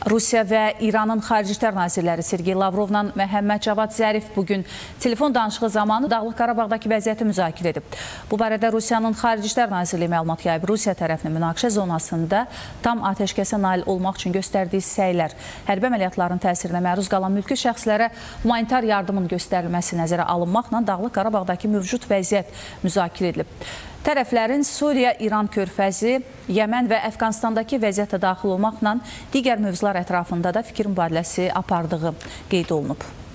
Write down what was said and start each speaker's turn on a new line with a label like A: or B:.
A: Rusiya və İranın Xarici İşlər Nazirləri Sergey Lavrovla Məhəmməd Cavad Zərif bugün telefon danışığı zamanı Dağlıq Qarabağdakı vəziyyəti müzakirə edib. Bu barədə Rusiyanın Xarici İşlər Nazirliyi məlumat yayıb. Rusiya tərəfinin münaqişə zonasında tam atəşkəsə nail olmaq üçün göstərdiyi səylər, hərbi əməliyyatların təsirinə məruz qalan mülki şəxslərə humanitar yardımın göstərilməsi nəzərə alınmaqla Dağlıq Qarabağdakı mövcud vəziyyət müzakirə edilib. Tərəflərin Suriya, İran körfəzi, Yəmən və Əfqanistandakı vəziyyətə daxil olmaqla digər mövzular ətrafında da fikir mübadiləsi apardığı qeyd olunub.